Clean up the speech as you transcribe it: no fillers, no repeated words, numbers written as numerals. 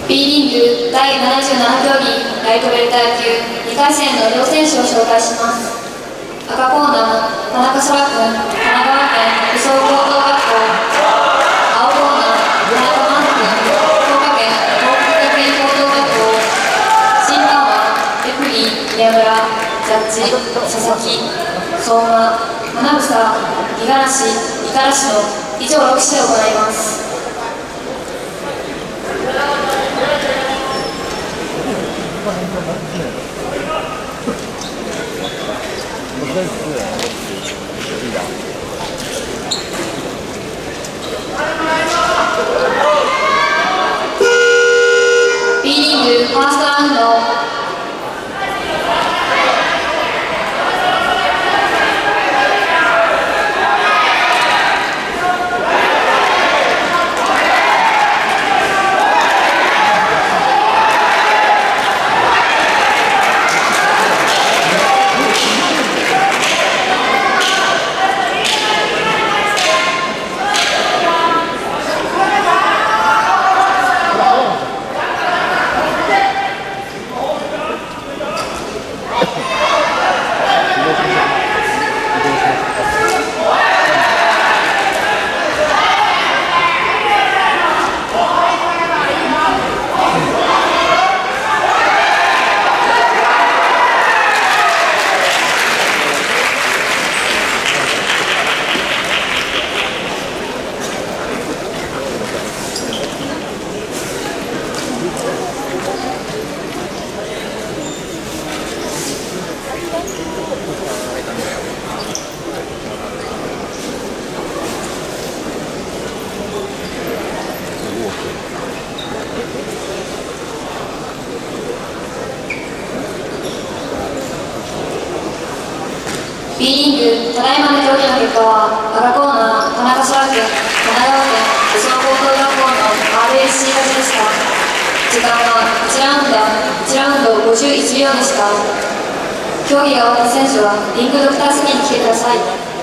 B リーグ第77競技ライトベルト野球2回戦の両選手を紹介します。赤コーナー、田中空君、神奈川県武装高等学校。青コーナー、田中真君、福岡県東北学院高等学校。審判はレフリー宮村、ジャッジ佐々木、相馬、花房、五十嵐の以上6試で行います。B リーグファーストラウンド。B リーグただいまの競技の結果は赤コーナー、田中空君、神奈川県武装高等学校の RSC 勝ちでした。時間は1ラウンド51秒でした。競技が終わった選手はリングドクター席に来てください。